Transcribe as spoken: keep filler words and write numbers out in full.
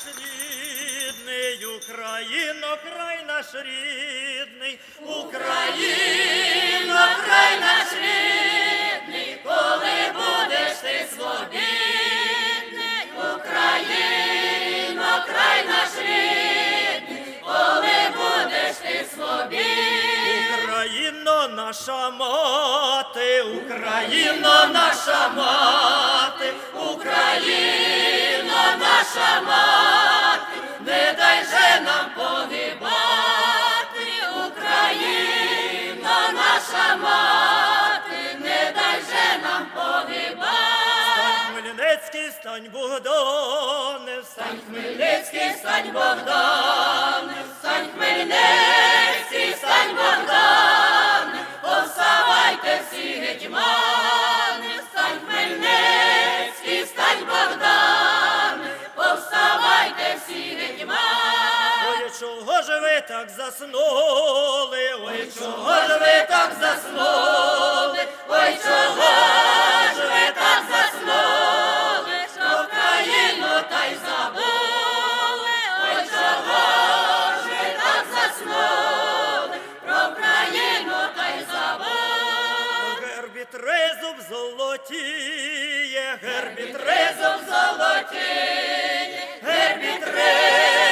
рідний, Україно, край наш рідний, Україно, край наш рідний, коли будеш ти свобідний, Україно, край наш рідний, коли будеш ти свобідний. Україно, наша мати, Україно, наша мати, Україно, наша мати, не дай же нам погибати, Україно, наша мати, не дай же нам погибати. Стань Хмельницький, стань Богдане, стань Хмельницький, стань Богдане, стань Хмельницький, стань Богдане, повставайте всі гетьмани, стань Хмельницький, стань Богдане, повставайте всі гетьмани. Ой, чого ж ви так заснули, ой, чого ж ви так заснули, ой, чого ж ви так заснули, що країну та й забули, ой, чого ж ви так заснули, про країну та й забули. Гербі тризуб золотіє, гербі тризуб золотіє, гербі тризуб